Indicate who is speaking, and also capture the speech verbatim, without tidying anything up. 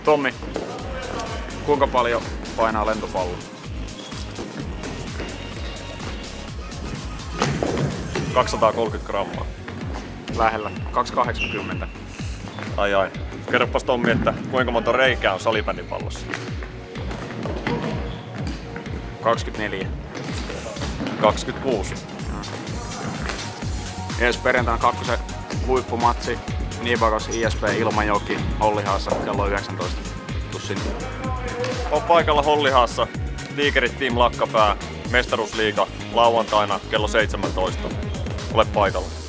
Speaker 1: Tommi, kuinka paljon painaa lentopallo?
Speaker 2: kaksisataakolmekymmentä grammaa.
Speaker 1: Lähellä. kaksisataakahdeksankymmentä.
Speaker 2: Ai ai. Kerropas Tommi, että kuinka monta reikää on salibändipallossa?
Speaker 1: kaksikymmentäneljä.
Speaker 2: kaksikymmentäkuusi.
Speaker 1: Ensi perjantaina kakkosen huippumatsi. Niibakas I S P Ilmajoki Hollihaassa kello yhdeksäntoista. Tuu sinne.
Speaker 2: On paikalla Hollihaassa. Tiikerit Team Lakkapää. Mestaruusliiga lauantaina kello seitsemäntoista. Ole paikalla.